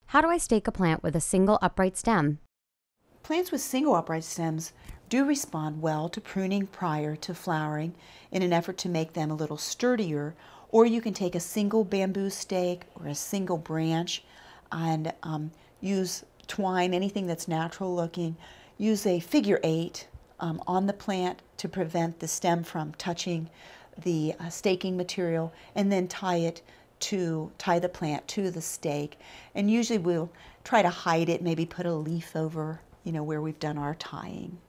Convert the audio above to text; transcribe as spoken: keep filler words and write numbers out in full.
How do I stake a plant with a single upright stem? Plants with single upright stems do respond well to pruning prior to flowering in an effort to make them a little sturdier, or you can take a single bamboo stake or a single branch and um, use twine, anything that's natural looking. Use a figure eight um, on the plant to prevent the stem from touching the uh, staking material, and then tie it to tie the plant to the stake. And usually we'll try to hide it, maybe put a leaf over, you know, where we've done our tying.